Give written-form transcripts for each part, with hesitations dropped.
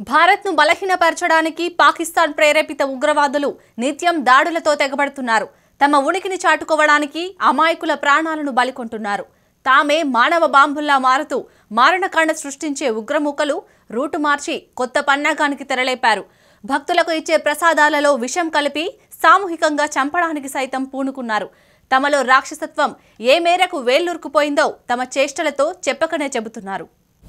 భారత్ను బలహీనపరచడానికి పాకిస్తాన్ ప్రేరేపిత ఉగ్రవాదులు నిత్యం దాడులతో తెగబడుతున్నారు. తమ ఉనికిని చాటుకోవడానికి అమాయకుల ప్రాణాలను బలికొంటున్నారు. తామే మానవ బాంబుల్లా మారుతూ మారణకాండ సృష్టించే ఉగ్రమూకలు రూటు మార్చి కొత్త పన్నాగానికి తెరలేపారు. భక్తులకు ఇచ్చే ప్రసాదాలలో విషం కలిపి సామూహికంగా చంపడానికి సైతం పూనుకున్నారు. తమలో రాక్షసత్వం ఏ మేరకు వేళ్లూరుకుపోయిందో తమ చేష్టలతో చెప్పకనే చెబుతున్నారు.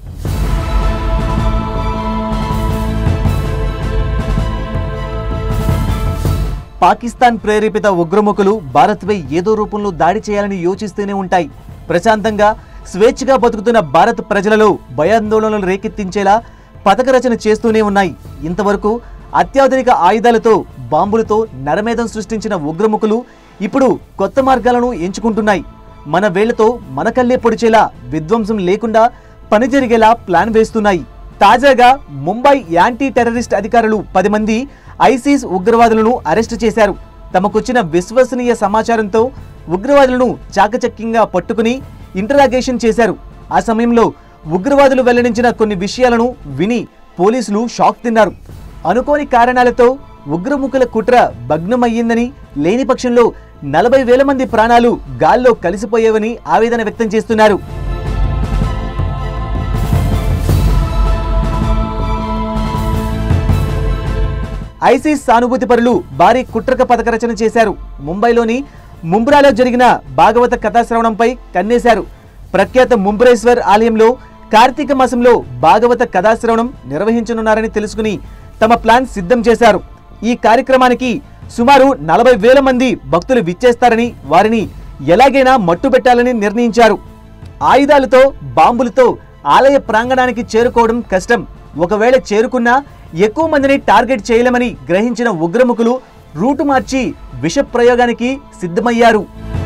పాకిస్తాన్ ప్రేరేపిత ఉగ్రముఖులు భారత్పై ఏదో రూపంలో దాడి చేయాలని యోచిస్తూనే ఉంటాయి. ప్రశాంతంగా స్వేచ్ఛగా బతుకుతున్న భారత్ ప్రజలలో భయాందోళనలు రేకెత్తించేలా పథక రచన చేస్తూనే ఉన్నాయి. ఇంతవరకు అత్యాధునిక ఆయుధాలతో బాంబులతో నరమేధం సృష్టించిన ఉగ్రముఖులు ఇప్పుడు కొత్త మార్గాలను ఎంచుకుంటున్నాయి. మన వేళ్లతో మన కళ్ళే పొడిచేలా విధ్వంసం లేకుండా పని జరిగేలా ప్లాన్ వేస్తున్నాయి. తాజాగా ముంబై యాంటీ టెర్రరిస్ట్ అధికారులు 10 మంది ఐసిస్ ఉగ్రవాదులను అరెస్టు చేశారు. తమకొచ్చిన విశ్వసనీయ సమాచారంతో ఉగ్రవాదులను చాకచక్యంగా పట్టుకుని ఇంటరాగేషన్ చేశారు. ఆ సమయంలో ఉగ్రవాదులు వెల్లడించిన కొన్ని విషయాలను విని పోలీసులు షాక్ తిన్నారు. అనుకోని కారణాలతో ఉగ్రముఖుల కుట్ర భగ్నమయ్యిందని, లేని పక్షంలో 40,000 మంది ప్రాణాలు గాల్లో కలిసిపోయేవని ఆవేదన వ్యక్తం చేస్తున్నారు. ఐసిస్ సానుభూతి పరులు భారీ కుట్రక పథక రచన చేశారు. ముంబైలోని ముంబ్రాలో జరిగిన భాగవత కథాశ్రవణంపై కన్నేశారు. ప్రఖ్యాత ముంబ్రేశ్వర్ ఆలయంలో కార్తీక మాసంలో భాగవత కథాశ్రవణం నిర్వహించనున్నారని తెలుసుకుని తమ ప్లాన్ సిద్ధం చేశారు. ఈ కార్యక్రమానికి సుమారు 40,000 మంది భక్తులు విచ్చేస్తారని, వారిని ఎలాగైనా మట్టుబెట్టాలని నిర్ణయించారు. ఆయుధాలతో బాంబులతో ఆలయ ప్రాంగణానికి చేరుకోవడం కష్టం. ఒకవేళ చేరుకున్నా ఎక్కువ మందిని టార్గెట్ చేయలేమని గ్రహించిన ఉగ్రముఖులు రూటు మార్చి విష ప్రయోగానికి సిద్ధమయ్యారు.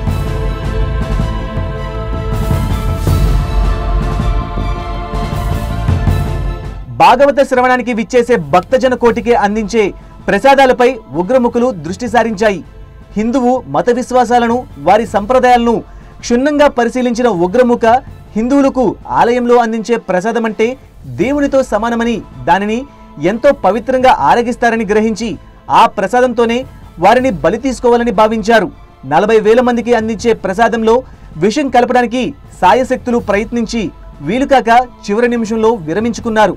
భాగవత శ్రవణానికి విచ్చేసే భక్తజన కోటికి అందించే ప్రసాదాలపై ఉగ్రముఖులు దృష్టి సారించాయి. హిందువు మత విశ్వాసాలను, వారి సంప్రదాయాలను క్షుణ్ణంగా పరిశీలించిన ఉగ్రముఖ హిందువులకు ఆలయంలో అందించే ప్రసాదమంటే దేవునితో సమానమని, దానిని ఎంతో పవిత్రంగా ఆరగిస్తారని గ్రహించి ఆ ప్రసాదంతోనే వారిని బలి తీసుకోవాలని భావించారు. 40,000 మందికి అందించే ప్రసాదంలో విషం కలపడానికి సాయశక్తులు ప్రయత్నించి వీలుకాక చివరి నిమిషంలో విరమించుకున్నారు.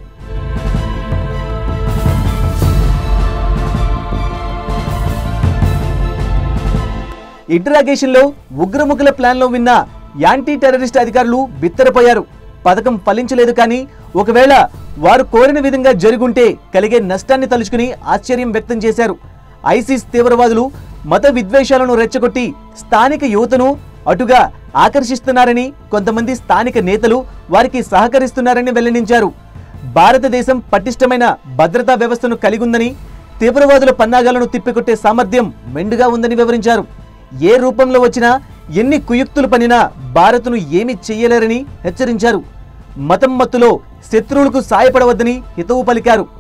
ఇంటరాగేషన్లో ఉగ్రముఖుల ప్లాన్లో విన్న యాంటీ టెర్రరిస్ట్ అధికారులు బిత్తరపోయారు. పథకం ఫలించలేదు, కానీ ఒకవేళ వారు కోరిన విధంగా జరుగుంటే కలిగే నష్టాన్ని తలుచుకుని ఆశ్చర్యం వ్యక్తం చేశారు. ఐసిస్ తీవ్రవాదులు మత విద్వేషాలను రెచ్చగొట్టి స్థానిక యువతను అటుగా ఆకర్షిస్తున్నారని, కొంతమంది స్థానిక నేతలు వారికి సహకరిస్తున్నారని వెల్లడించారు. భారతదేశం పటిష్టమైన భద్రతా వ్యవస్థను కలిగి ఉందని, తీవ్రవాదుల పన్నాగాలను తిప్పికొట్టే సామర్థ్యం మెండుగా ఉందని వివరించారు. ఏ రూపంలో వచ్చినా, ఎన్ని కుయుక్తులు పనినా భారత్ను ఏమీ చెయ్యలేరని హెచ్చరించారు. మతం మత్తులో శత్రువులకు సాయపడవద్దని హితవు పలికారు.